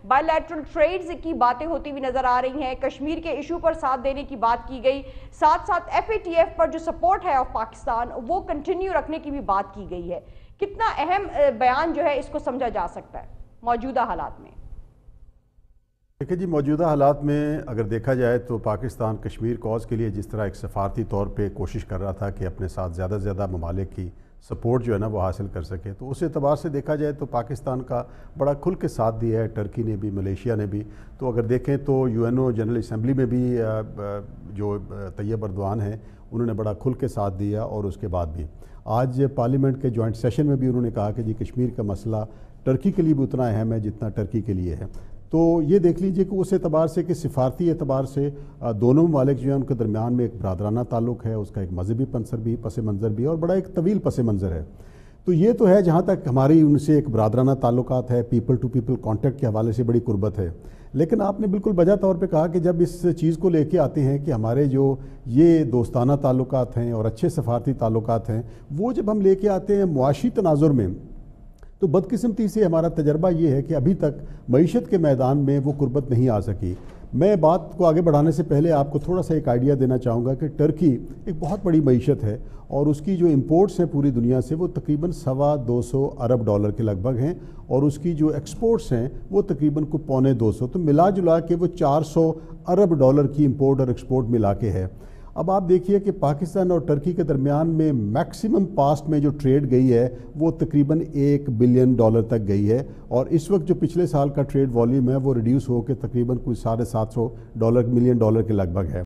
Bilateral trades کی باتیں ہوتی ہوئی نظر آ رہی ہیں، کشمیر کے ایشو پر ساتھ دینے کی بات کی گئی، ساتھ ساتھ ایف اے ٹی ایف پر جو سپورٹ ہے آف پاکستان وہ کنٹینیو رکھنے کی بھی بات کی گئی ہے۔ کتنا اہم بیان جو ہے اس کو سمجھا جا سکتا ہے موجودہ حالات میں؟ دیکھیں جی، موجودہ حالات میں اگر دیکھا جائے تو پاکستان کشمیر کوز کے لیے جس طرح ایک سفارتی طور پہ کوشش کر رہا تھا کہ اپنے ساتھ زیادہ سے زیادہ ممالک کی سپورٹ جو ہے نا وہ حاصل کر سکے، تو اس اعتبار سے دیکھا جائے تو پاکستان کا بڑا کھل کے ساتھ دیا ہے، ٹرکی نے بھی، ملیشیا نے بھی۔ تو اگر دیکھیں تو U N O general assembly میں بھی جو طیب اردوان ہیں انہوں نے بڑا کھل کے ساتھ دیا، اور اس کے بعد بھی آج پارلیمنٹ کے جوائنٹ سیشن میں بھی انہوں نے کہا کہ جی کشمیر کا مسئلہ ٹرکی کے لیے بھی اتنا اہم ہے جتنا ٹرکی کے لیے ہے۔ تو یہ دیکھ لیجئے کہ اس اعتبار سے کہ سفارتی اعتبار سے دونوں ممالک جو ہیں ان کے درمیان میں ایک برادرانہ تعلق ہے، اس کا ایک مذہبی پس منظر بھی ہے اور بڑا ایک طویل پس منظر ہے۔ تو یہ تو ہے جہاں تک ہماری ان سے ایک برادرانہ تعلقات ہے، پیپل ٹو پیپل کانٹیکٹ کے حوالے سے بڑی قربت ہے۔ لیکن آپ نے بالکل بجا طور پہ کہا کہ جب اس چیز کو لے کے آتے ہیں کہ ہمارے جو یہ دوستانہ تعلقات ہیں اور اچھے سفارتی تعلقات ہیں، وہ جب ہم لے کے آتے ہیں معاشی تناظر میں، تو بدقسمتی سے ہمارا تجربہ یہ ہے کہ ابھی تک معیشت کے میدان میں وہ قربت نہیں آ سکی۔ میں بات کو آگے بڑھانے سے پہلے آپ کو تھوڑا سا ایک آئیڈیا دینا چاہوں گا کہ ٹرکی ایک بہت بڑی معیشت ہے، اور اس کی جو امپورٹس ہیں پوری دنیا سے وہ تقریباً $225 ارب کے لگ بھگ ہیں، اور اس کی جو ایکسپورٹس ہیں وہ تقریباً کو $250، تو ملا جلا کے وہ $400 ارب کی امپورٹ اور ایکسپورٹ ملا کے ہے۔ اب آپ دیکھیے کہ پاکستان اور ٹرکی کے درمیان میں میکسیمم پاسٹ میں جو ٹریڈ گئی ہے وہ تقریباً $1 بلین تک گئی ہے، اور اس وقت جو پچھلے سال کا ٹریڈ والیوم ہے وہ ریڈیوس ہو کے تقریباً کوئی $750 ملین کے لگ بھگ ہے۔